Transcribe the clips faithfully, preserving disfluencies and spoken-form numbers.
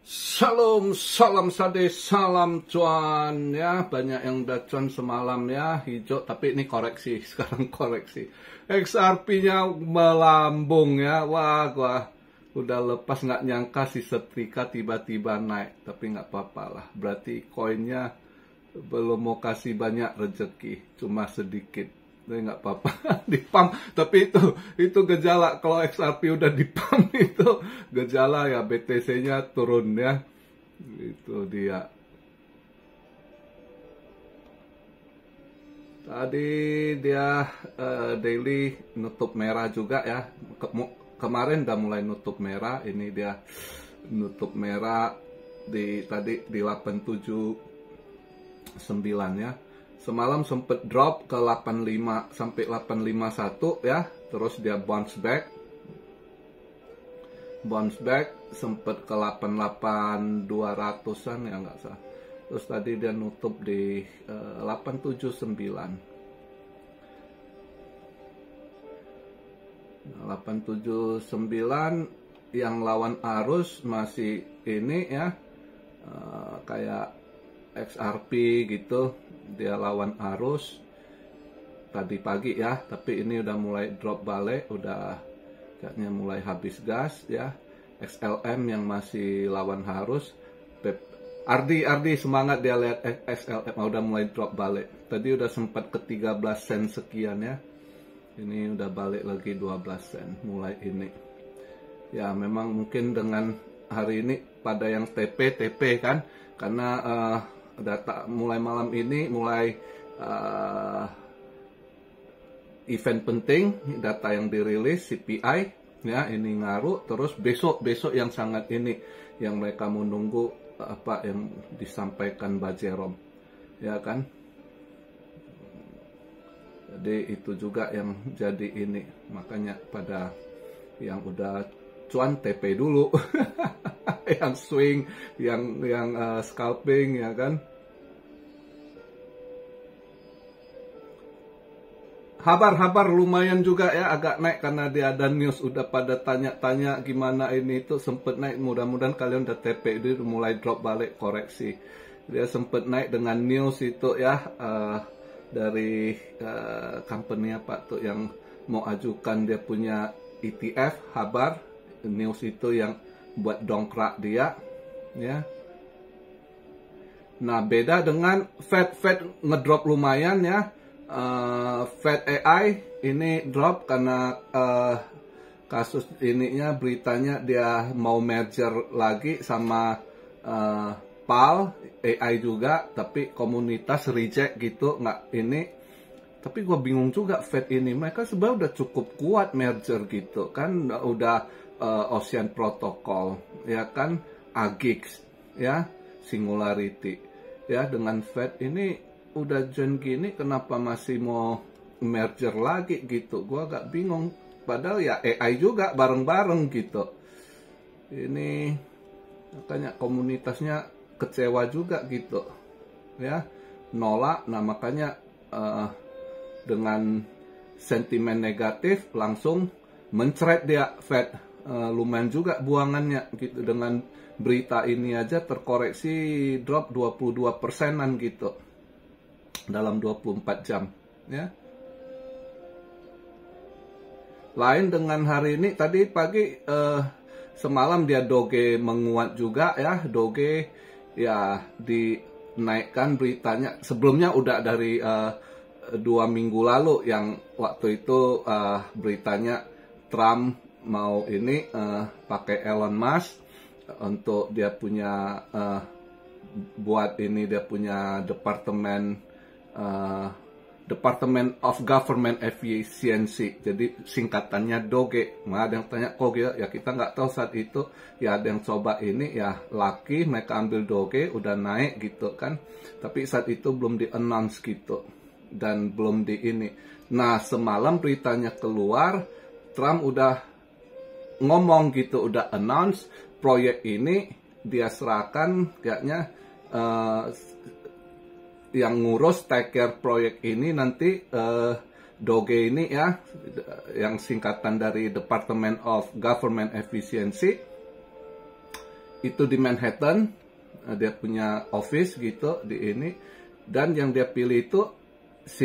Salam, salam sade, salam cuan ya. Banyak yang udah cuan semalam ya, hijau. Tapi ini koreksi, sekarang koreksi. X R P-nya melambung ya. Wah, gua udah lepas nggak nyangka si setrika tiba-tiba naik. Tapi nggak apa-apa lah. Berarti koinnya belum mau kasih banyak rezeki, cuma sedikit. Tapi nggak apa-apa, dipam. Tapi itu itu gejala kalau X R P udah dipam itu gejala ya, B T C-nya turun ya. Itu dia. Tadi dia uh, daily nutup merah juga ya. Ke kemarin udah mulai nutup merah, ini dia nutup merah di tadi di delapan tujuh sembilan ya. Semalam sempet drop ke delapan lima sampai delapan lima satu ya, terus dia bounce back. Bounce back sempet ke delapan delapan dua ratusan ya nggak salah. Terus tadi dia nutup di uh, delapan tujuh sembilan. delapan tujuh sembilan yang lawan arus masih ini ya, uh, kayak X R P gitu, dia lawan arus tadi pagi ya, tapi ini udah mulai drop balik, udah kayaknya mulai habis gas ya. X L M yang masih lawan arus, Ardi Ardi semangat dia lihat X L M udah mulai drop balik. Tadi udah sempat ke tiga belas sen sekian ya, ini udah balik lagi dua belas sen mulai ini ya. Memang mungkin dengan hari ini pada yang T P T P kan, karena uh, data mulai malam ini mulai uh, event penting, data yang dirilis C P I ya, ini ngaruh. Terus besok besok yang sangat ini yang mereka mau nunggu apa yang disampaikan Mbak Jerome ya kan. Jadi itu juga yang jadi ini, makanya pada yang udah cuan T P dulu yang swing, yang yang uh, scalping ya kan. Habar-habar lumayan juga ya, agak naik karena dia ada news, udah pada tanya-tanya gimana ini itu sempet naik. Mudah-mudahan kalian udah T P, dia mulai drop balik, koreksi. Dia sempet naik dengan news itu ya, uh, dari uh, company apa tuh yang mau ajukan dia punya E T F, habar news itu yang buat dongkrak dia ya. Nah beda dengan Fed, Fed ngedrop lumayan ya. uh, Fed A I ini drop karena uh, kasus ininya, beritanya dia mau merger lagi sama uh, P A L A I juga, tapi komunitas reject gitu, nggak ini. Tapi gue bingung juga Fed ini, mereka sebenarnya udah cukup kuat merger gitu kan, udah Uh, Ocean Protocol ya kan, A G X ya, Singularity ya. Dengan Fed ini udah join gini, kenapa masih mau merger lagi gitu, gua agak bingung. Padahal ya A I juga bareng-bareng gitu. Ini makanya komunitasnya kecewa juga gitu ya, nolak. Nah makanya uh, dengan sentimen negatif langsung mencret dia Fed. Uh, lumayan juga buangannya gitu, dengan berita ini aja terkoreksi drop dua puluh dua persenan gitu dalam dua puluh empat jam ya. Lain dengan hari ini, tadi pagi uh, semalam dia Doge menguat juga ya. Doge ya dinaikkan beritanya, sebelumnya udah dari uh, dua minggu lalu yang waktu itu uh, beritanya Trump mau ini uh, pakai Elon Musk untuk dia punya uh, buat ini, dia punya departemen uh, Department of Government Efficiency, jadi singkatannya Doge. Nah, ada yang tanya kok ya, ya kita nggak tahu saat itu ya, ada yang coba ini ya, laki mereka ambil Doge udah naik gitu kan, tapi saat itu belum di announce gitu dan belum di ini. Nah semalam beritanya keluar, Trump udah ngomong gitu, udah announce proyek ini dia serahkan kayaknya, uh, yang ngurus take care proyek ini nanti uh, Doge ini ya, yang singkatan dari Department of Government Efficiency itu di Manhattan, dia punya office gitu di ini, dan yang dia pilih itu si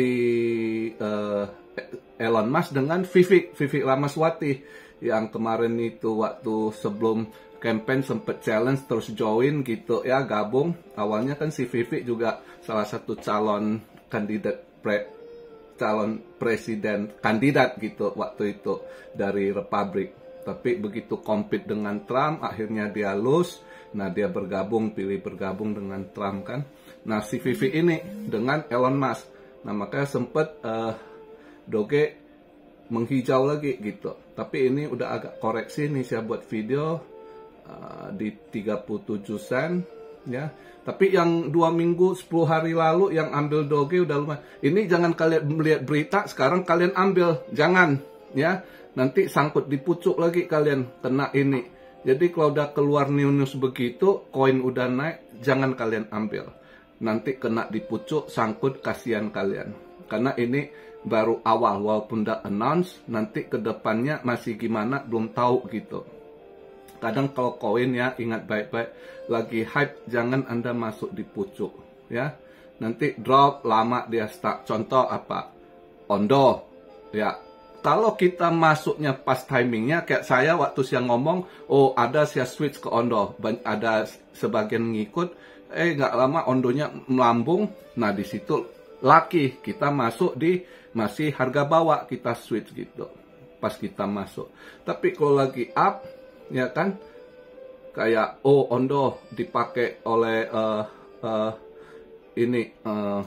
uh, Elon Musk dengan Vivek Vivek Ramaswati yang kemarin itu waktu sebelum campaign sempat challenge terus join gitu ya, gabung. Awalnya kan si Vivek juga salah satu calon kandidat pre, calon presiden kandidat gitu waktu itu dari Republik. Tapi begitu compete dengan Trump, akhirnya dia lose. Nah, dia bergabung, pilih bergabung dengan Trump kan. Nah, si Vivek ini dengan Elon Musk. Nah, makanya sempat uh, Doge menghijau lagi gitu. Tapi ini udah agak koreksi nih, saya buat video uh, di tiga puluh tujuh sen ya. Tapi yang dua minggu, sepuluh hari lalu yang ambil Doge udah lumayan. Ini jangan kalian melihat berita, sekarang kalian ambil. Jangan ya. Nanti sangkut di pucuk lagi kalian kena ini. Jadi kalau udah keluar news begitu, koin udah naik, jangan kalian ambil. Nanti kena di pucuk, sangkut, kasihan kalian. Karena ini baru awal, walaupun udah announce, nanti ke depannya masih gimana, belum tahu gitu. Kadang kalau koin ya, ingat baik-baik, lagi hype, jangan Anda masuk di pucuk. Ya, nanti drop, lama dia stuck. Contoh apa? Ondo, ya. Kalau kita masuknya pas timingnya, kayak saya waktu saya ngomong, oh ada saya switch ke Ondo, ada sebagian ngikut, eh nggak lama Ondonya melambung, nah di situ laki kita masuk di masih harga bawah, kita switch gitu, pas kita masuk. Tapi kalau lagi up, ya kan, kayak oh Ondo dipakai oleh uh, uh, ini uh,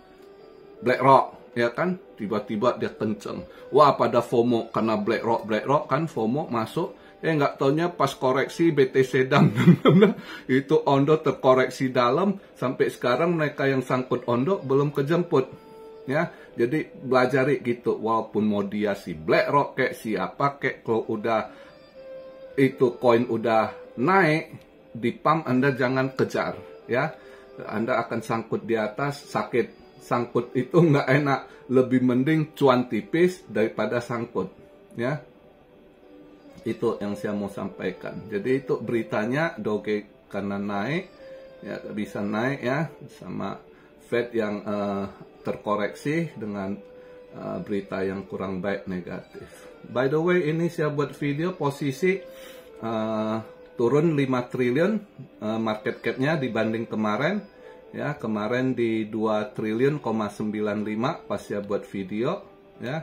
BlackRock. Ya kan, tiba-tiba dia kenceng. Wah, pada FOMO karena BlackRock, BlackRock kan FOMO masuk. Eh nggak taunya pas koreksi B T C dam itu Ondo terkoreksi dalam, sampai sekarang mereka yang sangkut Ondo belum kejemput. Ya, jadi belajari gitu. Walaupun mau dia si BlackRock kayak siapa kayak, kalau udah itu koin udah naik di pump, Anda jangan kejar ya. Anda akan sangkut di atas, sakit. Sangkut itu nggak enak, lebih mending cuan tipis daripada sangkut ya. Itu yang saya mau sampaikan. Jadi itu beritanya, Doge karena naik ya, bisa naik ya, sama Fed yang uh, terkoreksi dengan uh, berita yang kurang baik, negatif. By the way, ini saya buat video posisi uh, turun lima triliun uh, market cap-nya dibanding kemarin. Ya, kemarin di dua triliun koma sembilan lima pas ya buat video ya.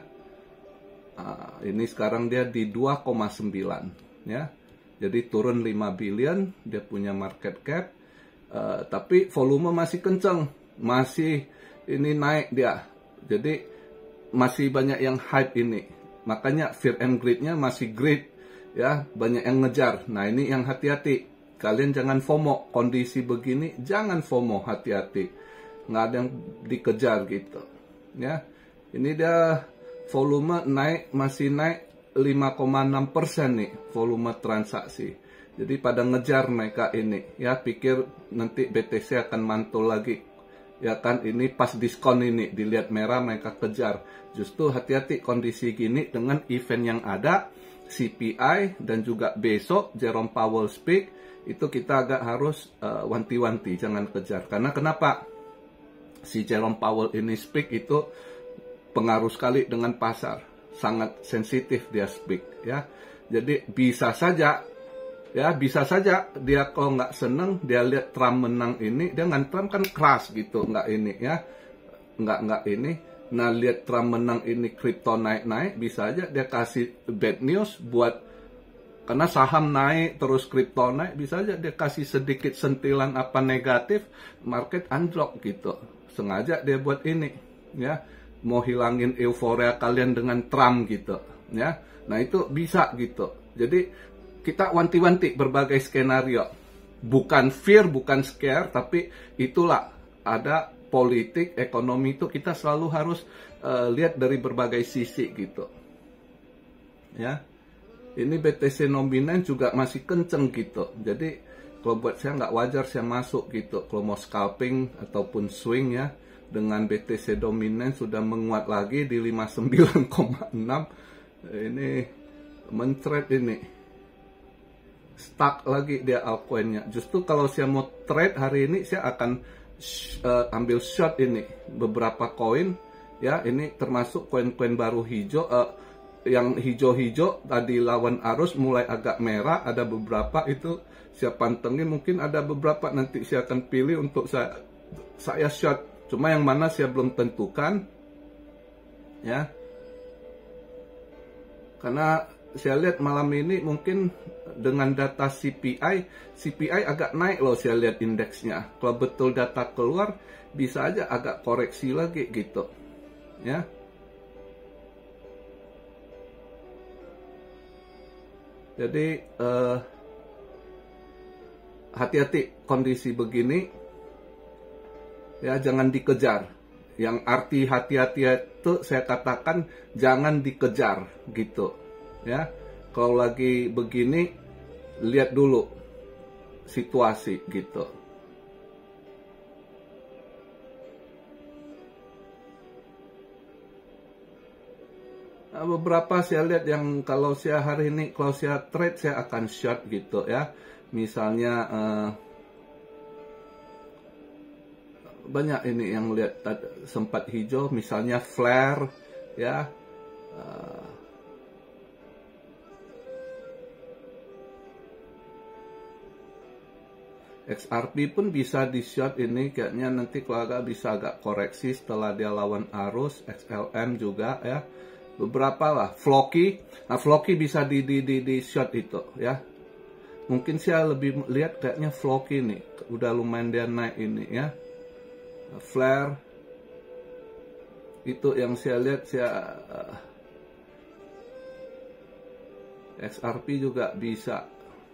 Uh, ini sekarang dia di dua koma sembilan ya. Jadi turun lima billion dia punya market cap. Uh, tapi volume masih kenceng, masih ini naik dia. Jadi masih banyak yang hype ini. Makanya fear and greed-nya masih greed ya, banyak yang ngejar. Nah, ini yang hati-hati. Kalian jangan FOMO, kondisi begini jangan FOMO, hati-hati. Nggak ada yang dikejar gitu. Ya, ini dia volume naik, masih naik lima koma enam persen nih volume transaksi. Jadi pada ngejar mereka ini, ya pikir nanti B T C akan mantul lagi. Ya kan, ini pas diskon ini, dilihat merah mereka kejar. Justru hati-hati kondisi gini dengan event yang ada, C P I dan juga besok Jerome Powell speak. Itu kita agak harus uh, wanti-wanti, jangan kejar. Karena kenapa? Si Jerome Powell ini speak itu pengaruh sekali dengan pasar. Sangat sensitif dia speak ya. Jadi bisa saja, ya bisa saja dia kalau nggak seneng, dia lihat Trump menang ini, dia nggak, Trump kan keras gitu, nggak ini ya. Nggak, nggak ini. Nah, lihat Trump menang ini, kripto naik-naik, bisa aja dia kasih bad news buat, karena saham naik, terus kripto naik, bisa aja dia kasih sedikit sentilan apa negatif, market anjlok gitu. Sengaja dia buat ini, ya. Mau hilangin euforia kalian dengan Trump gitu, ya. Nah, itu bisa gitu. Jadi, kita wanti-wanti berbagai skenario. Bukan fear, bukan scare, tapi itulah ada politik, ekonomi itu kita selalu harus uh, lihat dari berbagai sisi gitu. Ya. Ini B T C dominan juga masih kenceng gitu. Jadi kalau buat saya nggak wajar saya masuk gitu. Kalau mau scalping ataupun swing ya, dengan B T C dominan sudah menguat lagi di lima puluh sembilan koma enam. Ini mentret ini. stuck lagi dia altcoinnya. Justru kalau saya mau trade hari ini, saya akan uh, ambil short ini beberapa koin ya. Ini termasuk koin-koin baru hijau, uh, yang hijau-hijau tadi lawan arus mulai agak merah, ada beberapa itu saya pantengin. Mungkin ada beberapa nanti saya akan pilih untuk saya saya short, cuma yang mana saya belum tentukan ya, karena saya lihat malam ini mungkin dengan data C P I, C P I agak naik loh saya lihat indeksnya. Kalau betul data keluar, bisa aja agak koreksi lagi gitu, ya. Jadi eh, hati-hati kondisi begini, ya jangan dikejar. Yang arti hati-hati itu saya katakan jangan dikejar gitu. Ya, kalau lagi begini lihat dulu situasi gitu. Nah, beberapa saya lihat yang kalau saya hari ini kalau saya trade saya akan short gitu ya. Misalnya eh, banyak ini yang lihat sempat hijau, misalnya flare ya. Uh, X R P pun bisa di short ini, kayaknya nanti kalau agak bisa agak koreksi setelah dia lawan arus. X L M juga ya, beberapa lah. Floki, nah Floki bisa di di di, di short itu ya. Mungkin saya lebih lihat kayaknya Floki nih udah lumayan dia naik ini ya. Flare itu yang saya lihat, saya uh, X R P juga bisa.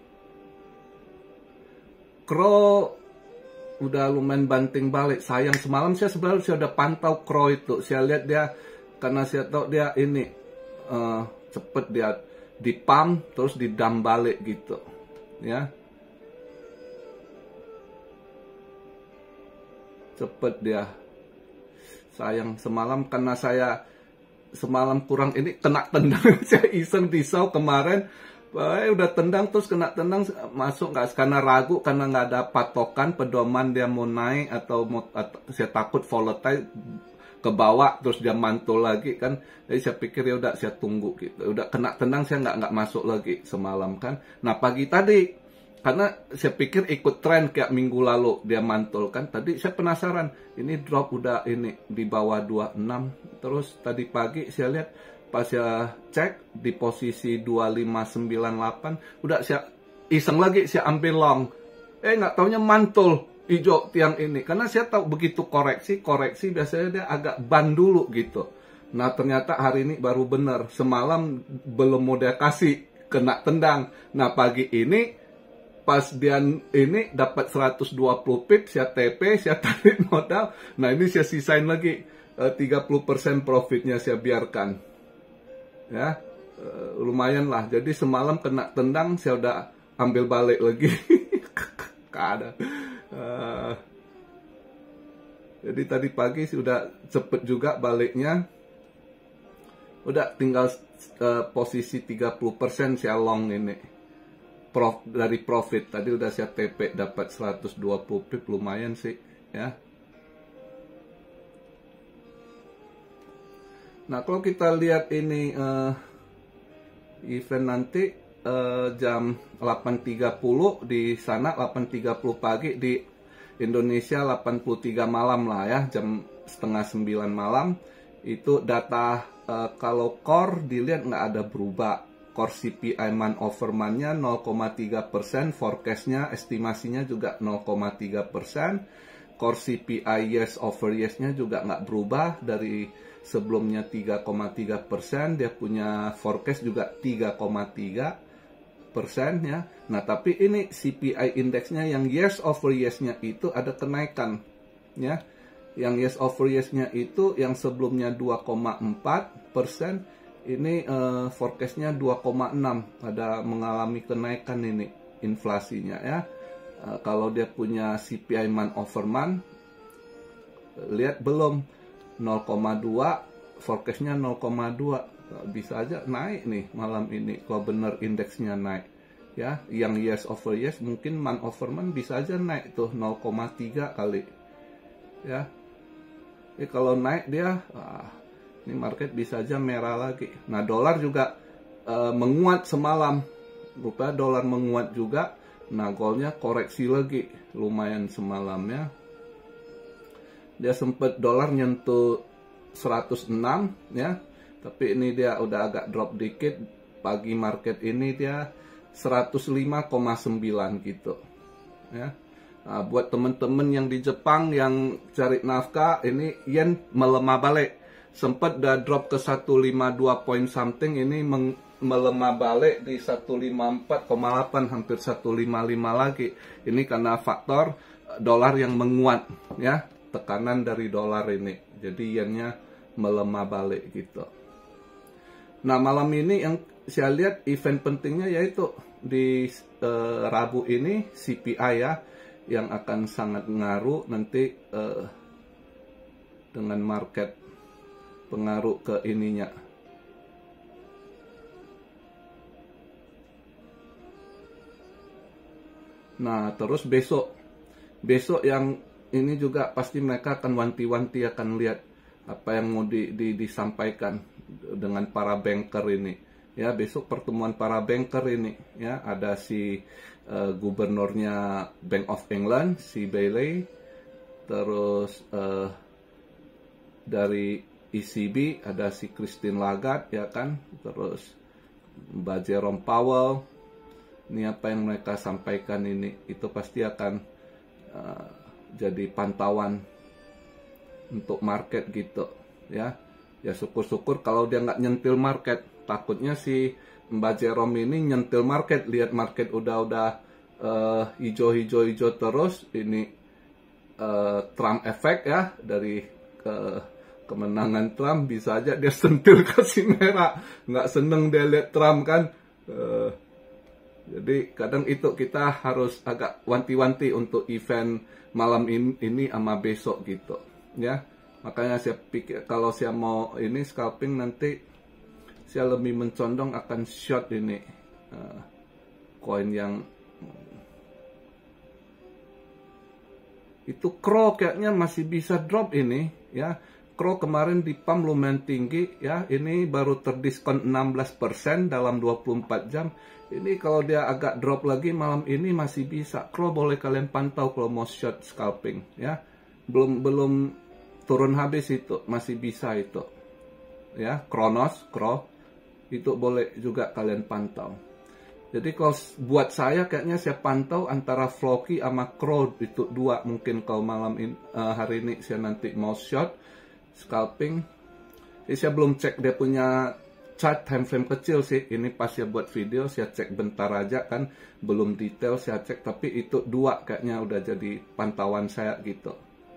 Crow udah lumayan banting balik. Sayang semalam saya sebenarnya saya udah pantau Crow itu. Saya lihat dia, karena saya tahu dia ini uh, cepet dia di pump terus di dump balik gitu. Ya. Cepet dia. Sayang semalam karena saya semalam kurang ini kena tendang. Saya iseng disau kemarin. Eh, udah tendang terus kena tendang masuk nggak, karena ragu karena nggak ada patokan pedoman dia mau naik atau mau atau, saya takut volatile ke bawah terus dia mantul lagi kan. Jadi saya pikir ya udah saya tunggu gitu, udah kena tendang saya nggak nggak masuk lagi semalam kan. Nah pagi tadi karena saya pikir ikut tren kayak minggu lalu dia mantul kan, tadi saya penasaran ini drop udah ini di bawah dua puluh enam, terus tadi pagi saya lihat pas saya cek di posisi dua lima sembilan delapan, udah saya iseng lagi saya ambil long, eh nggak taunya mantul hijau tiang ini, karena saya tahu begitu koreksi koreksi biasanya dia agak ban dulu gitu. Nah ternyata hari ini baru bener, semalam belum mau dia kasih kena tendang. Nah pagi ini pas dia ini dapat seratus dua puluh pip, saya T P, saya tarik modal. Nah ini saya sisain lagi uh, tiga puluh persen profitnya saya biarkan. Ya, uh, lumayan lah. Jadi semalam kena tendang, saya udah ambil balik lagi. Ada. Uh, jadi tadi pagi sudah cepet juga baliknya. Udah tinggal uh, posisi tiga puluh persen saya long ini. Prof, dari profit tadi udah saya T P dapat seratus dua puluh pip, lumayan sih, ya. Nah, kalau kita lihat ini uh, event nanti uh, jam delapan tiga puluh di sana, delapan tiga puluh pagi di Indonesia, delapan puluh tiga malam lah ya, jam setengah sembilan malam. Itu data uh, kalau core dilihat nggak ada berubah. Core C P I month over month-nya nol koma tiga persen, forecast-nya estimasinya juga nol koma tiga persen. Core C P I years over years-nya juga nggak berubah dari sebelumnya tiga koma tiga persen, dia punya forecast juga tiga koma tiga persen ya. Nah, tapi ini C P I indeksnya yang years over years-nya itu ada kenaikan ya. Yang years over years-nya itu yang sebelumnya dua koma empat persen, ini uh, forecast-nya dua koma enam, ada mengalami kenaikan ini inflasinya ya. Uh, kalau dia punya C P I month over month, lihat belum nol koma dua, forecast-nya nol koma dua, bisa aja naik nih malam ini kalau benar indeksnya naik ya, yang yes over yes mungkin month over month bisa aja naik tuh nol koma tiga kali, ya. Jadi kalau naik dia, wah, ini market bisa aja merah lagi. Nah, dolar juga uh, menguat semalam, rupanya dolar menguat juga. Nah, goldnya koreksi lagi lumayan semalamnya. Dia sempat dolar nyentuh seratus enam, ya, tapi ini dia udah agak drop dikit. Pagi market ini dia seratus lima koma sembilan gitu, ya. Nah, buat temen-temen yang di Jepang yang cari nafkah, ini yen melemah balik, sempat udah drop ke seratus lima puluh dua point something, ini melemah balik di seratus lima puluh empat koma delapan, hampir seratus lima puluh lima lagi. Ini karena faktor dolar yang menguat, ya, tekanan dari dolar ini, jadi yennya melemah balik gitu. Nah, malam ini yang saya lihat event pentingnya yaitu di uh, Rabu ini C P I, ya, yang akan sangat ngaruh nanti uh, dengan market, pengaruh ke ininya. Nah, terus besok besok yang ini juga pasti mereka akan wanti-wanti, akan lihat apa yang mau di, di, disampaikan dengan para banker ini. Ya, besok pertemuan para banker ini, ya, ada si uh, gubernurnya Bank of England, si Bailey, terus uh, dari E C B ada si Christine Lagarde, ya kan, terus Mbak Jerome Powell. Ini apa yang mereka sampaikan ini, itu pasti akan uh, jadi pantauan untuk market gitu, ya. Ya, syukur-syukur kalau dia nggak nyentil market. Takutnya si Mbak Jerome ini nyentil market, lihat market udah-udah uh, hijau-hijau-hijau terus, ini uh, Trump efek, ya, dari ke kemenangan Trump bisa aja dia sentil kasih merah, nggak seneng dia lihat Trump kan. Uh, jadi kadang itu kita harus agak wanti-wanti untuk event malam ini, ini sama besok gitu, ya. Makanya saya pikir kalau saya mau ini scalping nanti, saya lebih mencondong akan short ini uh, koin yang itu. Crow kayaknya masih bisa drop ini, ya. Crow kemarin di pump lumayan tinggi, ya. Ini baru terdiskon enam belas persen dalam dua puluh empat jam. Ini kalau dia agak drop lagi malam ini masih bisa. Crow boleh kalian pantau kalau mau short scalping, ya. Belum belum turun habis itu, masih bisa itu, ya. Kronos, Crow itu boleh juga kalian pantau. Jadi kalau buat saya kayaknya saya pantau antara Floki sama Crow itu dua, mungkin kalau malam ini, uh, hari ini saya nanti mau short scalping. Jadi saya belum cek dia punya chart time frame kecil sih. Ini pas saya buat video saya cek bentar aja kan, belum detail saya cek, tapi itu dua kayaknya udah jadi pantauan saya gitu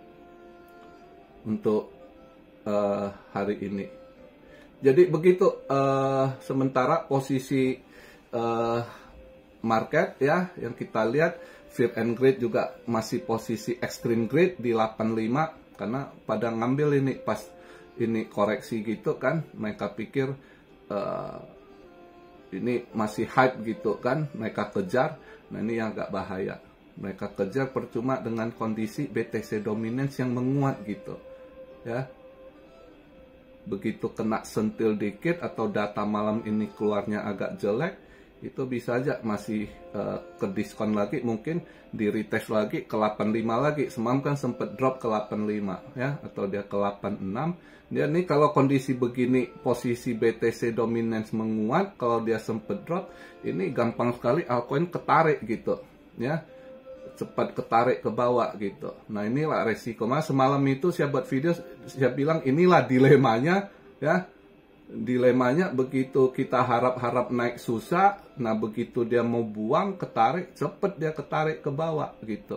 untuk uh, hari ini. Jadi begitu uh, sementara posisi uh, market, ya, yang kita lihat fear and greed juga masih posisi extreme greed di delapan puluh lima, karena pada ngambil ini pas ini koreksi gitu kan, mereka pikir uh, ini masih hype gitu kan, mereka kejar. Nah, ini yang agak bahaya, mereka kejar percuma dengan kondisi B T C dominance yang menguat gitu, ya. Begitu kena sentil dikit atau data malam ini keluarnya agak jelek, itu bisa aja masih uh, ke diskon lagi, mungkin di retest lagi ke delapan puluh lima lagi. Semalam kan sempat drop ke delapan puluh lima, ya, atau dia ke delapan puluh enam. Dia nih kalau kondisi begini, posisi B T C dominance menguat, kalau dia sempat drop, ini gampang sekali altcoin ketarik gitu, ya. Cepat ketarik ke bawah gitu. Nah, inilah resiko. Mas semalam itu saya buat video, saya bilang inilah dilemanya, ya. Dilemanya begitu kita harap-harap naik susah, nah begitu dia mau buang ketarik, cepet dia ketarik ke bawah gitu.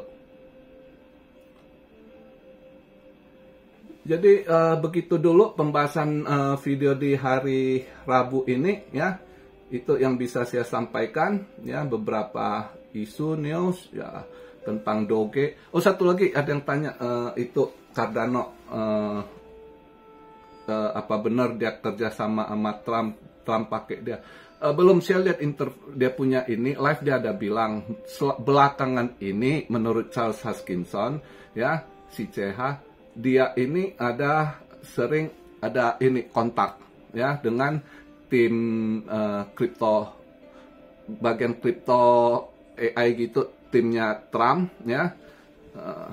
Jadi uh, begitu dulu pembahasan uh, video di hari Rabu ini, ya. Itu yang bisa saya sampaikan, ya, beberapa isu news, ya, tentang Doge. Oh, satu lagi ada yang tanya, uh, itu Cardano, uh, uh, apa benar dia kerja sama sama Trump, Trump pakai dia? uh, belum saya lihat inter dia punya ini live, dia ada bilang belakangan ini menurut Charles Hoskinson ya, si C H, dia ini ada sering ada ini kontak ya dengan tim kripto uh, bagian kripto A I gitu, timnya Trump ya. Uh,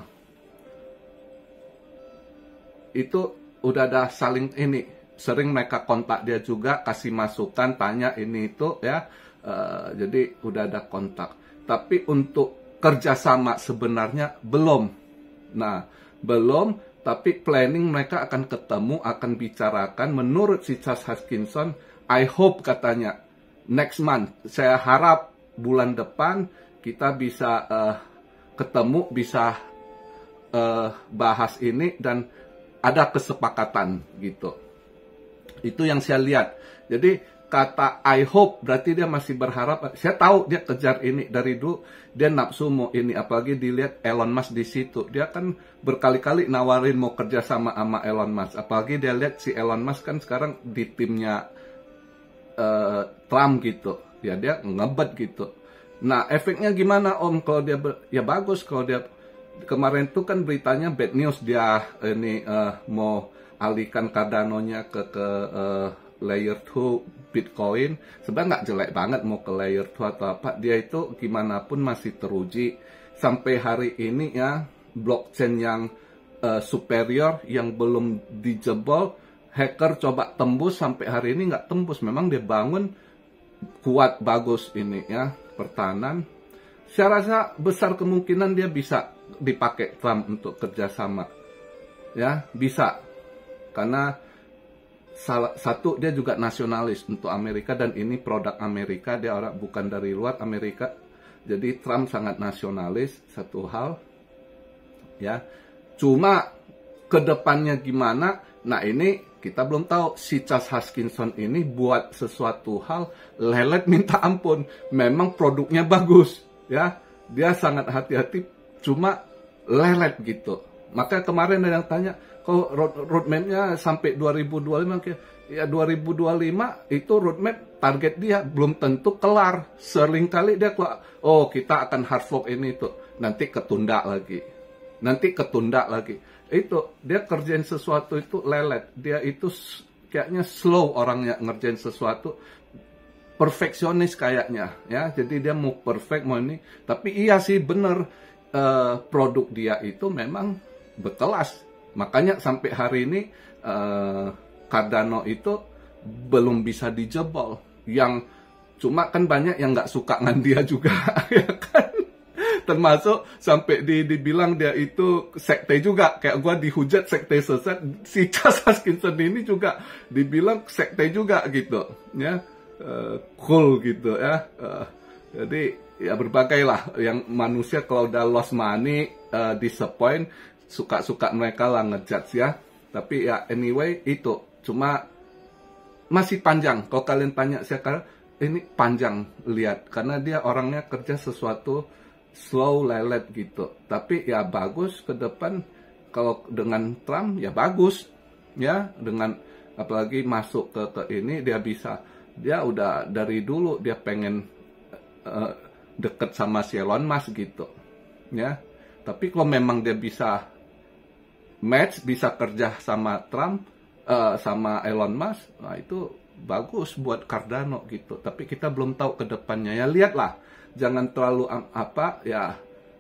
itu udah ada saling ini, sering mereka kontak dia juga, kasih masukan, tanya ini itu ya. Uh, jadi udah ada kontak. Tapi untuk kerjasama sebenarnya belum. Nah, belum. Tapi planning mereka akan ketemu, akan bicarakan. Menurut si Charles Hoskinson, I hope katanya next month. Saya harap bulan depan kita bisa uh, ketemu, bisa uh, bahas ini dan ada kesepakatan gitu. Itu yang saya lihat. Jadi kata I hope berarti dia masih berharap. Saya tahu dia kejar ini dari dulu, dia nafsu mau ini, apalagi dilihat Elon Musk di situ. Dia kan berkali-kali nawarin mau kerja sama sama Elon Musk. Apalagi dia lihat si Elon Musk kan sekarang di timnya uh, Trump gitu. Ya dia ngebet gitu. Nah, efeknya gimana Om kalau dia ber, ya bagus kalau dia kemarin tuh kan beritanya bad news, dia ini uh, mau alihkan Cardano-nya ke ke uh, layer dua Bitcoin. Sebenarnya nggak jelek banget mau ke layer dua atau apa, dia itu gimana pun masih teruji sampai hari ini ya. Blockchain yang uh, superior yang belum dijebol, hacker coba tembus, sampai hari ini nggak tembus. Memang dia bangun kuat bagus ini ya pertahanan. Saya rasa besar kemungkinan dia bisa dipakai Trump untuk kerjasama ya, bisa, karena salah satu dia juga nasionalis untuk Amerika dan ini produk Amerika, dia orang bukan dari luar Amerika. Jadi Trump sangat nasionalis, satu hal ya. Cuma kedepannya gimana, nah ini kita belum tahu. Si Charles Hoskinson ini buat sesuatu hal lelet minta ampun. Memang produknya bagus ya, dia sangat hati-hati, cuma lelet gitu. Maka kemarin ada yang tanya, kalau road, roadmap-nya sampai dua ribu dua puluh lima, ya dua ribu dua puluh lima itu roadmap target dia belum tentu kelar. Sering kali dia keluar, oh kita akan hard fork ini itu, nanti ketunda lagi, nanti ketunda lagi. Itu dia kerjain sesuatu itu lelet, dia itu kayaknya slow orangnya ngerjain sesuatu, perfeksionis kayaknya ya. Jadi dia mau perfect mau ini, tapi iya sih bener, uh, produk dia itu memang berkelas. Makanya sampai hari ini uh, Cardano itu belum bisa dijebol. Yang cuma kan banyak yang nggak suka dengan dia juga ya kan. Termasuk sampai di, dibilang dia itu sekte juga. Kayak gua dihujat sekte sesat. Si Charles Hoskinson ini juga dibilang sekte juga gitu. Ya, uh, cool gitu ya. Uh, jadi ya berbagai lah. Yang manusia kalau udah lost money, uh, disappoint, suka-suka mereka lah ngejudge ya. Tapi ya anyway itu. Cuma masih panjang. Kalau kalian tanya saya, ini panjang lihat. Karena dia orangnya kerja sesuatu slow, lelet gitu. Tapi ya bagus ke depan. Kalau dengan Trump ya bagus ya, dengan apalagi masuk ke, ke ini dia bisa, dia udah dari dulu dia pengen uh, deket sama si Elon Musk gitu ya. Tapi kalau memang dia bisa match, bisa kerja sama Trump, uh, sama Elon Musk, nah itu bagus buat Cardano gitu. Tapi kita belum tahu ke depannya ya, lihatlah. Jangan terlalu apa ya,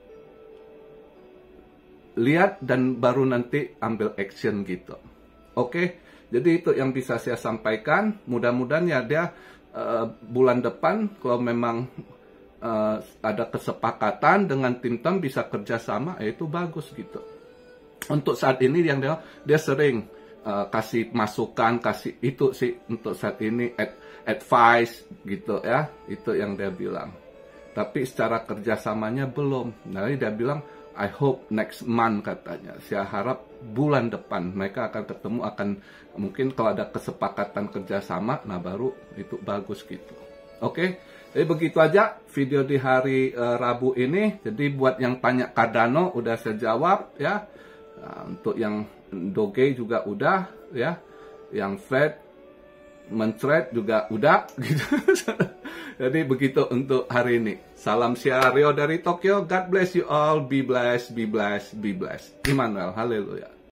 lihat dan baru nanti ambil action gitu. Oke, jadi itu yang bisa saya sampaikan. Mudah-mudahan ya dia uh, bulan depan kalau memang uh, ada kesepakatan dengan tim Trump bisa kerjasama, ya itu bagus gitu. Untuk saat ini yang dia, dia sering uh, kasih masukan, kasih itu sih untuk saat ini ad, advice gitu ya, itu yang dia bilang. Tapi secara kerjasamanya belum. Nah, dia bilang, I hope next month katanya. Saya harap bulan depan mereka akan ketemu, akan mungkin kalau ada kesepakatan kerjasama, nah baru itu bagus gitu. Oke, jadi begitu aja video di hari uh, Rabu ini. Jadi buat yang tanya Cardano udah saya jawab ya. Nah, untuk yang Doge juga udah ya. Yang Fed men-trade juga udah gitu. Jadi begitu untuk hari ini. Salam siar Rio dari Tokyo. God bless you all. Be blessed, be blessed, be blessed. Immanuel, haleluya.